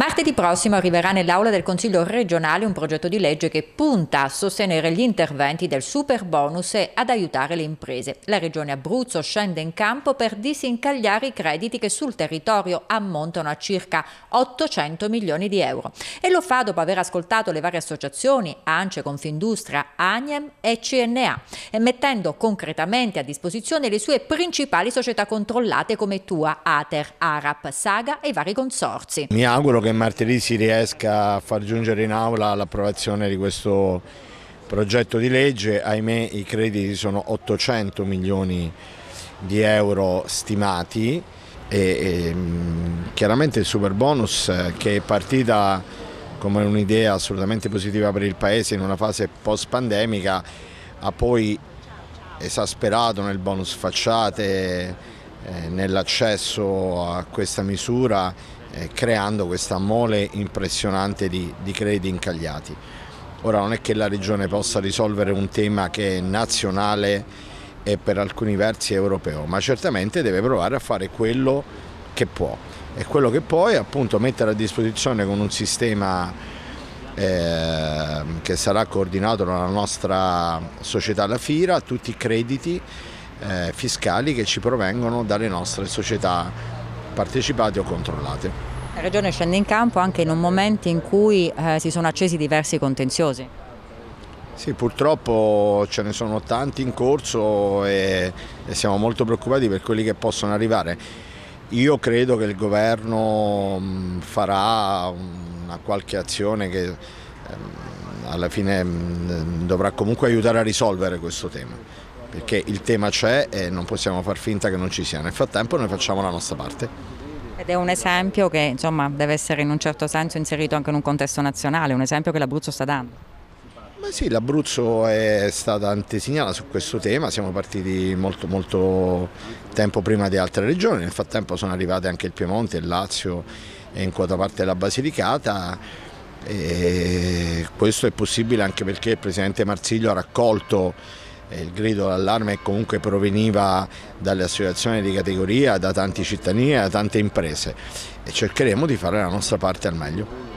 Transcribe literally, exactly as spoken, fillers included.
Martedì prossimo arriverà nell'Aula del Consiglio regionale un progetto di legge che punta a sostenere gli interventi del superbonus e ad aiutare le imprese. La Regione Abruzzo scende in campo per disincagliare i crediti che sul territorio ammontano a circa ottocento milioni di euro. E lo fa dopo aver ascoltato le varie associazioni, ANCE, Confindustria, AGNEM e C N A, e mettendo concretamente a disposizione le sue principali società controllate come Tua, Ater, Arap, Saga e i vari consorzi. Mi auguro che martedì si riesca a far giungere in aula l'approvazione di questo progetto di legge. Ahimè, i crediti sono ottocento milioni di euro stimati e, e chiaramente il superbonus, che è partita come un'idea assolutamente positiva per il Paese in una fase post-pandemica, ha poi esasperato nel bonus facciate, eh, nell'accesso a questa misura, Eh, creando questa mole impressionante di, di crediti incagliati. Ora non è che la Regione possa risolvere un tema che è nazionale e per alcuni versi europeo, ma certamente deve provare a fare quello che può, e quello che può è appunto mettere a disposizione con un sistema eh, che sarà coordinato dalla nostra società La Fira tutti i crediti eh, fiscali che ci provengono dalle nostre società partecipate o controllate. La Regione scende in campo anche in un momento in cui eh, si sono accesi diversi contenziosi. Sì, purtroppo ce ne sono tanti in corso e, e siamo molto preoccupati per quelli che possono arrivare. Io credo che il governo mh, farà una qualche azione che ehm, alla fine mh, dovrà comunque aiutare a risolvere questo tema, perché il tema c'è e non possiamo far finta che non ci sia. Nel frattempo noi facciamo la nostra parte. Ed è un esempio che insomma deve essere in un certo senso inserito anche in un contesto nazionale, un esempio che l'Abruzzo sta dando. Beh sì, l'Abruzzo è stata antesignana su questo tema, siamo partiti molto, molto tempo prima di altre regioni, nel frattempo sono arrivate anche il Piemonte, il Lazio e in quota parte la Basilicata. E questo è possibile anche perché il Presidente Marsiglio ha raccolto il grido d'allarme che comunque proveniva dalle associazioni di categoria, da tanti cittadini e da tante imprese, e cercheremo di fare la nostra parte al meglio.